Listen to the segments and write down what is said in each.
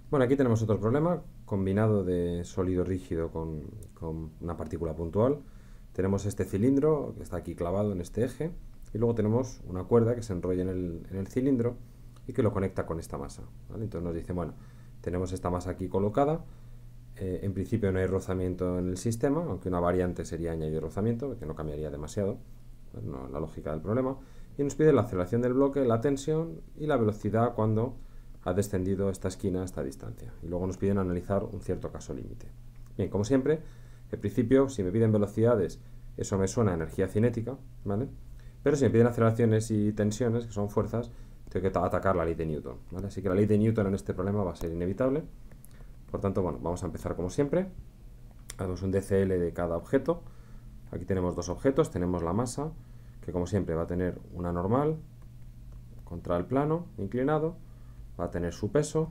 Bueno, aquí tenemos otro problema combinado de sólido rígido con una partícula puntual. Tenemos este cilindro que está aquí clavado en este eje y luego tenemos una cuerda que se enrolla en el cilindro y que lo conecta con esta masa, ¿vale? Entonces nos dice, bueno, tenemos esta masa aquí colocada, en principio no hay rozamiento en el sistema, aunque una variante sería añadir rozamiento, que no cambiaría demasiado, no, la lógica del problema, y nos pide la aceleración del bloque, la tensión y la velocidad cuando ha descendido esta esquina a esta distancia. Y luego nos piden analizar un cierto caso límite. Bien, como siempre, en principio, si me piden velocidades, eso me suena a energía cinética, ¿vale? Pero si me piden aceleraciones y tensiones, que son fuerzas, tengo que atacar la ley de Newton, ¿vale? Así que la ley de Newton en este problema va a ser inevitable. Por tanto, bueno, vamos a empezar como siempre. Hacemos un DCL de cada objeto. Aquí tenemos dos objetos, tenemos la masa, que como siempre va a tener una normal contra el plano inclinado, va a tener su peso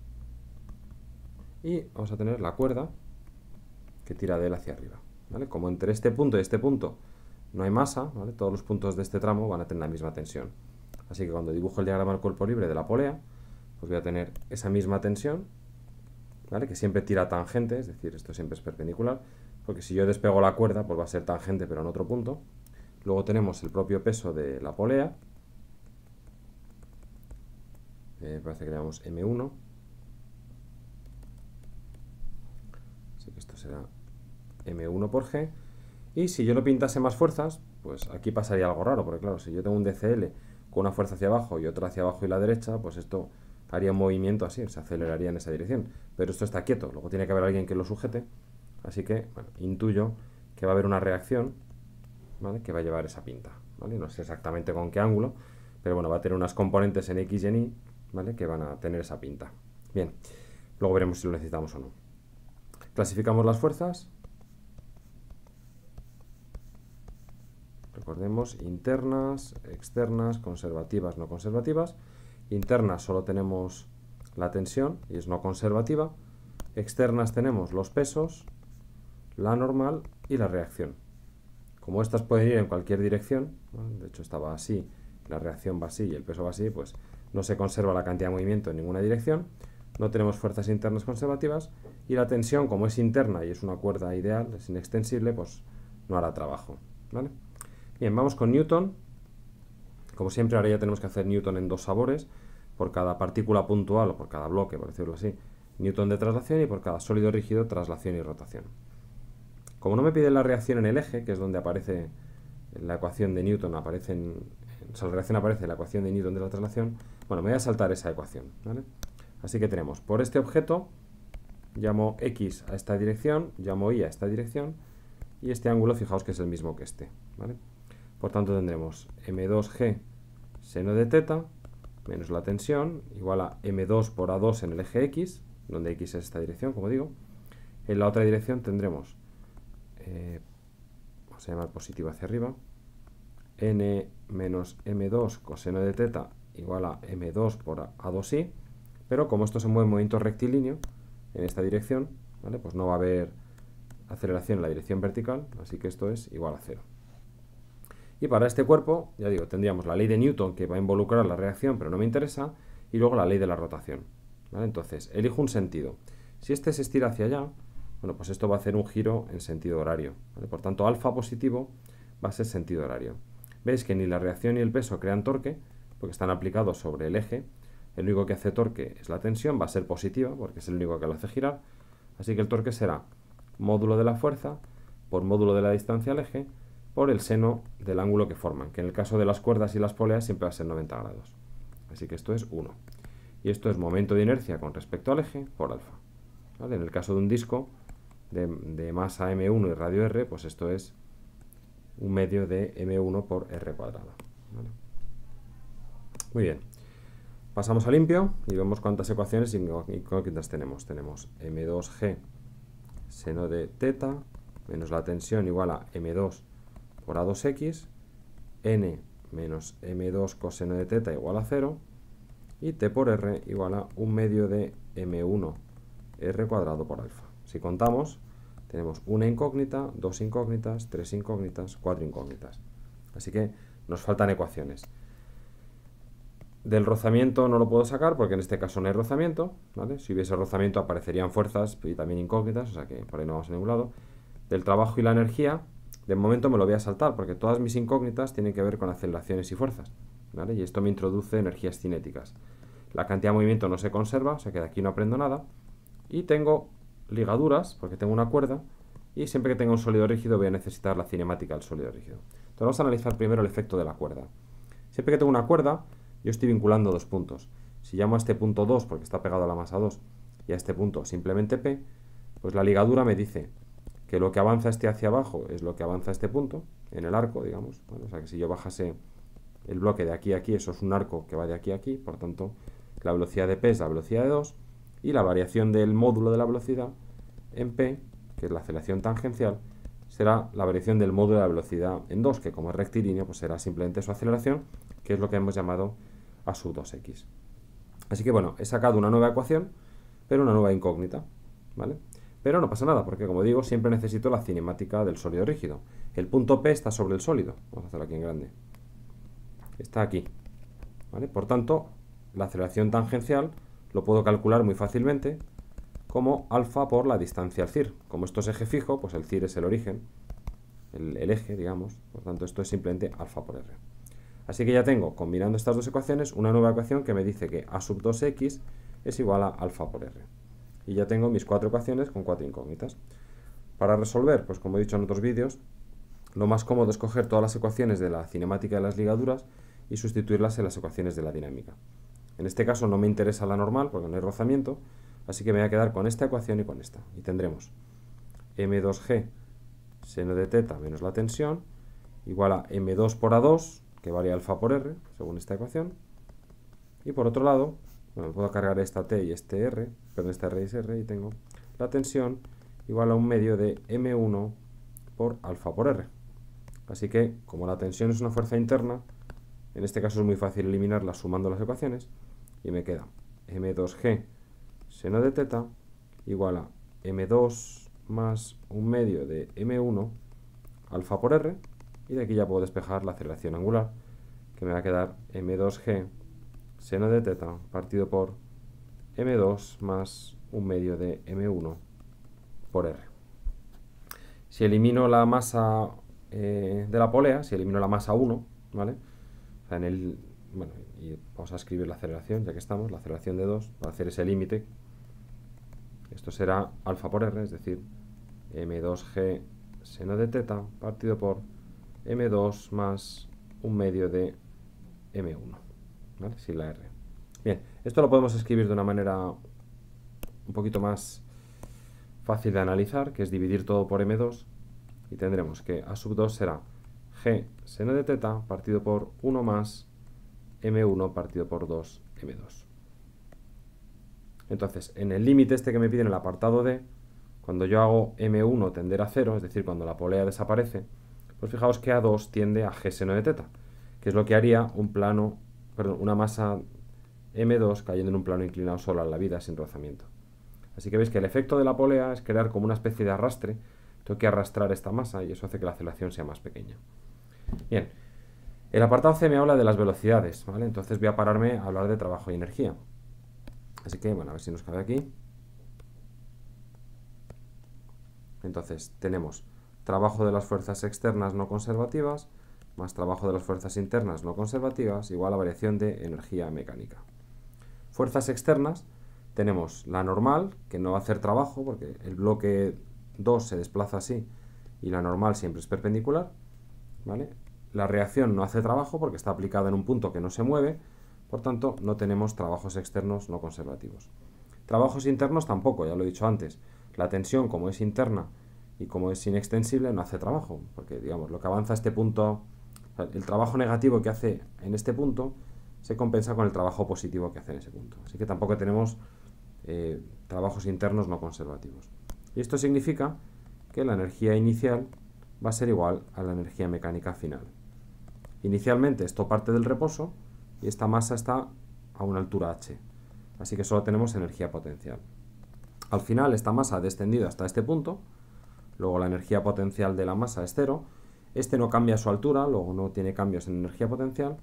y vamos a tener la cuerda que tira de él hacia arriba, ¿vale? Como entre este punto y este punto no hay masa, ¿vale? Todos los puntos de este tramo van a tener la misma tensión. Así que cuando dibujo el diagrama del cuerpo libre de la polea, pues voy a tener esa misma tensión, ¿vale? Que siempre tira tangente, es decir, esto siempre es perpendicular, porque si yo despego la cuerda, pues va a ser tangente pero en otro punto. Luego tenemos el propio peso de la polea, parece que le llamamos M1, así que esto será M1 por G, y si yo lo pintase más fuerzas, pues aquí pasaría algo raro, porque claro, si yo tengo un DCL con una fuerza hacia abajo y otra hacia abajo y la derecha, pues esto haría un movimiento así, se aceleraría en esa dirección, pero esto está quieto, luego tiene que haber alguien que lo sujete, así que, bueno, intuyo que va a haber una reacción, ¿vale?, que va a llevar esa pinta, ¿vale? No sé exactamente con qué ángulo, pero bueno, va a tener unas componentes en X y en Y, ¿vale?, que van a tener esa pinta. Bien, luego veremos si lo necesitamos o no. Clasificamos las fuerzas. Recordemos, internas, externas, conservativas, no conservativas. Internas solo tenemos la tensión y es no conservativa. Externas tenemos los pesos, la normal y la reacción. Como estas pueden ir en cualquier dirección, ¿no?, de hecho esta va así, la reacción va así y el peso va así, pues no se conserva la cantidad de movimiento en ninguna dirección. No tenemos fuerzas internas conservativas y la tensión, como es interna y es una cuerda ideal, es inextensible, pues no hará trabajo, ¿vale? Bien, vamos con Newton. Como siempre, ahora ya tenemos que hacer Newton en dos sabores, por cada partícula puntual o por cada bloque, por decirlo así, Newton de traslación, y por cada sólido rígido, traslación y rotación. Como no me pide la reacción en el eje, que es donde aparece la ecuación de Newton, o sea, la reacción aparece en la ecuación de Newton de la traslación, bueno, me voy a saltar esa ecuación, ¿vale? Así que tenemos, por este objeto, llamo X a esta dirección, llamo Y a esta dirección, y este ángulo, fijaos que es el mismo que este, ¿vale? Por tanto, tendremos M2G seno de teta menos la tensión igual a M2 por A2 en el eje X, donde X es esta dirección, como digo. En la otra dirección tendremos, vamos a llamar positivo hacia arriba, N menos M2 coseno de teta igual a M2 por A2i, pero como esto se mueve en movimiento rectilíneo en esta dirección, ¿vale?, pues no va a haber aceleración en la dirección vertical, así que esto es igual a 0. Y para este cuerpo, ya digo, tendríamos la ley de Newton, que va a involucrar la reacción, pero no me interesa, y luego la ley de la rotación, ¿vale? Entonces, elijo un sentido. Si este se estira hacia allá, bueno, pues esto va a hacer un giro en sentido horario, ¿vale? Por tanto, alfa positivo va a ser sentido horario. Veis que ni la reacción ni el peso crean torque, porque están aplicados sobre el eje. El único que hace torque es la tensión, va a ser positiva, porque es el único que lo hace girar. Así que el torque será módulo de la fuerza por módulo de la distancia al eje por el seno del ángulo que forman, que en el caso de las cuerdas y las poleas siempre va a ser 90 grados. Así que esto es 1. Y esto es momento de inercia con respecto al eje por alfa, ¿vale? En el caso de un disco de masa M1 y radio R, pues esto es un medio de M1 por R cuadrado, ¿vale? Muy bien. Pasamos a limpio y vemos cuántas ecuaciones incógnitas tenemos. Tenemos M2G seno de teta menos la tensión igual a M2 por A2x, n menos M2 coseno de teta igual a 0, y t por r igual a un medio de M1 R cuadrado por alfa. Si contamos, tenemos una incógnita, dos incógnitas, tres incógnitas, cuatro incógnitas. Así que nos faltan ecuaciones. Del rozamiento no lo puedo sacar porque en este caso no hay rozamiento, ¿vale? Si hubiese rozamiento aparecerían fuerzas y también incógnitas, o sea que por ahí no vamos a ningún lado. Del trabajo y la energía, de momento me lo voy a saltar porque todas mis incógnitas tienen que ver con aceleraciones y fuerzas, ¿vale? Y esto me introduce energías cinéticas. La cantidad de movimiento no se conserva, o sea que de aquí no aprendo nada. Y tengo ligaduras, porque tengo una cuerda, y siempre que tenga un sólido rígido voy a necesitar la cinemática del sólido rígido. Entonces vamos a analizar primero el efecto de la cuerda. Siempre que tengo una cuerda, yo estoy vinculando dos puntos. Si llamo a este punto 2 porque está pegado a la masa 2 y a este punto simplemente P, pues la ligadura me dice que lo que avanza este hacia abajo es lo que avanza este punto, en el arco, digamos. ¿Vale? O sea que si yo bajase el bloque de aquí a aquí, eso es un arco que va de aquí a aquí, por tanto la velocidad de P es la velocidad de 2 y la variación del módulo de la velocidad en P, que es la aceleración tangencial, será la variación del módulo de la velocidad en 2, que como es rectilíneo, pues será simplemente su aceleración, que es lo que hemos llamado a sub 2x. Así que bueno, he sacado una nueva ecuación, pero una nueva incógnita, ¿vale? Pero no pasa nada, porque como digo, siempre necesito la cinemática del sólido rígido. El punto P está sobre el sólido, vamos a hacerlo aquí en grande. Está aquí, ¿vale? Por tanto, la aceleración tangencial lo puedo calcular muy fácilmente como alfa por la distancia al CIR. Como esto es eje fijo, pues el CIR es el origen, el eje, digamos. Por tanto, esto es simplemente alfa por R. Así que ya tengo, combinando estas dos ecuaciones, una nueva ecuación que me dice que a sub 2x es igual a alfa por R. Y ya tengo mis cuatro ecuaciones con cuatro incógnitas. Para resolver, pues como he dicho en otros vídeos, lo más cómodo es coger todas las ecuaciones de la cinemática de las ligaduras y sustituirlas en las ecuaciones de la dinámica. En este caso no me interesa la normal porque no hay rozamiento, así que me voy a quedar con esta ecuación y con esta. Y tendremos m2g seno de teta menos la tensión igual a m2 por a2, que vale alfa por r, según esta ecuación. Y por otro lado, bueno, puedo cargar esta t y este r, perdón, esta r y ese r, y tengo la tensión igual a un medio de m1 por alfa por r. Así que, como la tensión es una fuerza interna, en este caso es muy fácil eliminarla sumando las ecuaciones, y me queda m2g seno de teta igual a m2 más un medio de m1 alfa por r, y de aquí ya puedo despejar la aceleración angular, que me va a quedar m2g seno de teta partido por m2 más un medio de m1 por r. Si elimino la masa de la polea, si elimino la masa 1, ¿vale? O sea, bueno, y vamos a escribir la aceleración, ya que estamos, la aceleración de 2, para hacer ese límite. Esto será alfa por r, es decir, m2g seno de teta partido por m2 más un medio de m1, ¿vale? Sin la r. Bien, esto lo podemos escribir de una manera un poquito más fácil de analizar, que es dividir todo por m2, y tendremos que a sub 2 será g seno de teta partido por 1 más m1 partido por 2 m2. Entonces, en el límite este que me pide en el apartado D, cuando yo hago m1 tender a 0, es decir, cuando la polea desaparece, pues fijaos que a2 tiende a g seno de teta, que es lo que haría una masa m2 cayendo en un plano inclinado solo a la vida sin rozamiento. Así que veis que el efecto de la polea es crear como una especie de arrastre. Tengo que arrastrar esta masa y eso hace que la aceleración sea más pequeña. Bien, el apartado C me habla de las velocidades, ¿vale? Entonces voy a pararme a hablar de trabajo y energía. Así que, bueno, a ver si nos cabe aquí. Entonces, tenemos trabajo de las fuerzas externas no conservativas más trabajo de las fuerzas internas no conservativas igual a variación de energía mecánica. Fuerzas externas, tenemos la normal, que no va a hacer trabajo porque el bloque 2 se desplaza así y la normal siempre es perpendicular, ¿vale? La reacción no hace trabajo porque está aplicada en un punto que no se mueve, por tanto no tenemos trabajos externos no conservativos. Trabajos internos tampoco, ya lo he dicho antes. La tensión, como es interna y como es inextensible, no hace trabajo, porque digamos, lo que avanza a este punto, el trabajo negativo que hace en este punto se compensa con el trabajo positivo que hace en ese punto. Así que tampoco tenemos trabajos internos no conservativos. Y esto significa que la energía inicial va a ser igual a la energía mecánica final. Inicialmente esto parte del reposo y esta masa está a una altura h, así que solo tenemos energía potencial. Al final esta masa ha descendido hasta este punto, luego la energía potencial de la masa es 0, este no cambia su altura, luego no tiene cambios en energía potencial.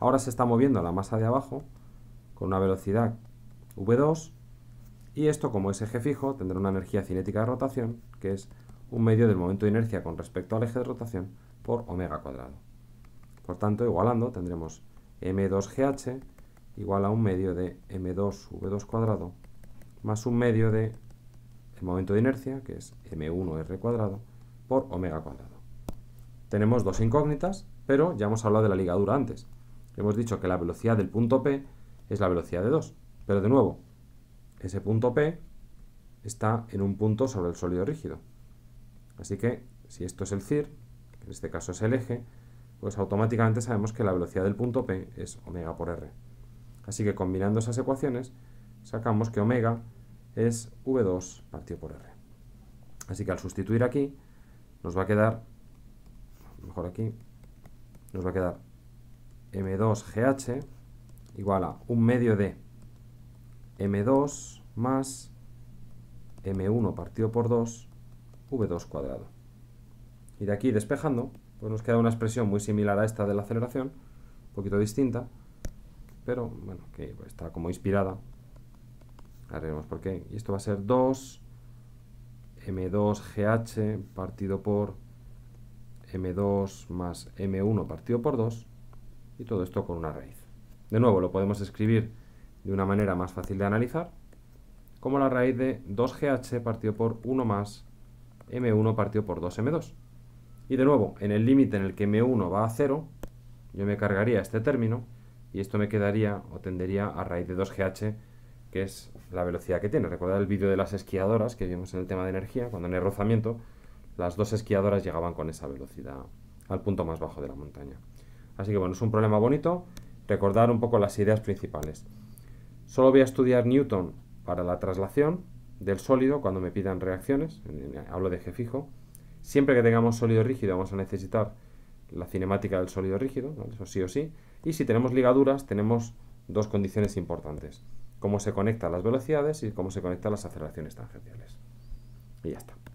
Ahora se está moviendo la masa de abajo con una velocidad v2 y esto, como es eje fijo, tendrá una energía cinética de rotación que es un medio del momento de inercia con respecto al eje de rotación por omega cuadrado. Por tanto, igualando, tendremos m2gh igual a un medio de m2v2 cuadrado más un medio de el momento de inercia, que es m1r cuadrado, por omega cuadrado. Tenemos dos incógnitas, pero ya hemos hablado de la ligadura antes. Hemos dicho que la velocidad del punto P es la velocidad de 2, pero de nuevo, ese punto P está en un punto sobre el sólido rígido. Así que, si esto es el CIR, en este caso es el eje, pues automáticamente sabemos que la velocidad del punto P es omega por r. Así que combinando esas ecuaciones, sacamos que omega es v2 partido por r. Así que al sustituir aquí, nos va a quedar, mejor aquí, nos va a quedar m2gh igual a un medio de m2 más m1 partido por 2 v2 cuadrado. Y de aquí despejando, pues nos queda una expresión muy similar a esta de la aceleración, un poquito distinta, pero bueno, que está como inspirada. Ahora veremos por qué. Y esto va a ser 2 m2gh partido por m2 más m1 partido por 2, y todo esto con una raíz. De nuevo, lo podemos escribir de una manera más fácil de analizar, como la raíz de 2gh partido por 1 más m1 partido por 2m2. Y de nuevo, en el límite en el que m1 va a 0, yo me cargaría este término, y esto me quedaría o tendería a raíz de 2gh, que es la velocidad que tiene. Recordad el vídeo de las esquiadoras que vimos en el tema de energía, cuando en el rozamiento las dos esquiadoras llegaban con esa velocidad al punto más bajo de la montaña. Así que bueno, es un problema bonito. Recordar un poco las ideas principales. Solo voy a estudiar Newton para la traslación del sólido cuando me pidan reacciones. Hablo de eje fijo. Siempre que tengamos sólido rígido vamos a necesitar la cinemática del sólido rígido, ¿vale? Eso sí o sí. Y si tenemos ligaduras, tenemos dos condiciones importantes: cómo se conectan las velocidades y cómo se conectan las aceleraciones tangenciales. Y ya está.